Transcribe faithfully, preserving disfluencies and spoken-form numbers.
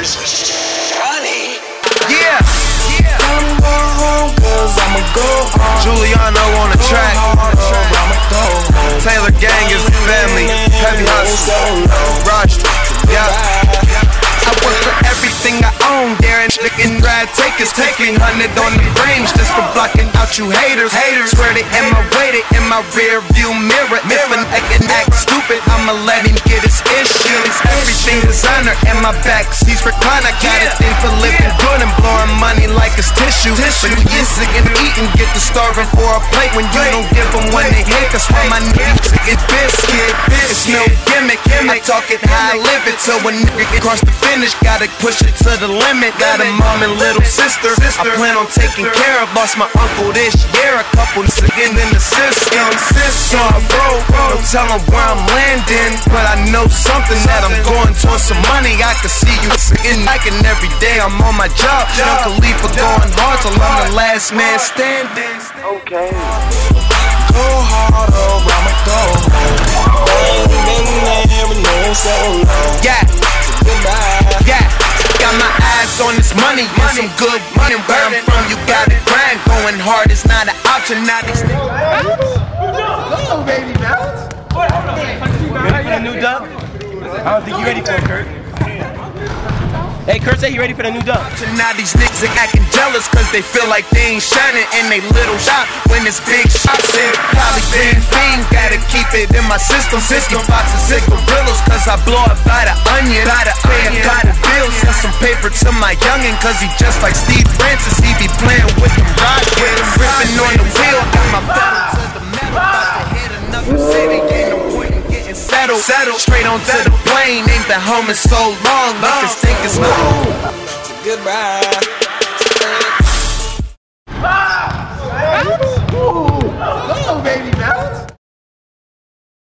Where's Johnny? Yeah, yeah. I'm going home cause I'ma go home. Giuliano on the track. I'ma go home. Taylor Gang is the family. Heavy hustle. Rush. Yeah. I work for everything I own. Darren and Brad takers taking hundred on the frames just for blocking out you haters. Haters swear they in my way, they in my rear view mirror. If an I can act stupid, I'ma let him get his issues. Everything designer in my back seats recline. I got a thing for living good and blowing money like it's tissue. But you get sick and eating, get to starving for a plate when you don't give them when they hate. That's why my niggas get biscuit. It's no gimmick. I talk it how I live it. So when nigga get across the finish, gotta push it to the limit. Got a mom and little sister. I plan on taking care of. Lost my uncle this year. A couple again in the system. So I roll. Don't tell them where I'm landing, but I know something that I'm going towards some money. I can see you sitting like and every day I'm on my job. Young Khalifa going hard till I'm the last man standing. Okay. Go hard or I'ma go home. Ain't been there with no so long. Yeah, Goodbye. yeah. Got my eyes on this money and some good money. Where I'm from, you gotta grind. Going hard is not an option. Now these niggas. Hello, baby Mouse. Ready for the new dub? I don't think you ready for it, Kurt. Hey, Kurt say you ready for the new dub. Now these niggas are acting jealous cause they feel like they ain't shining in they little shop. When it's big shots in probably big thing. Gotta keep it in my system. fifty boxes of cigarillos cause I blow up by the onion. Gotta pay a lot of bills. Send some paper to my youngin' cause he just like Steve Francis. He be playing with them rockets. Ripping on the wheel. Got my pedal to the metal. About to hit another city. Ain't no point in getting settled. Settled. Straight onto the plane. Ain't been home in so long. Niggas think it's no. Goodbye.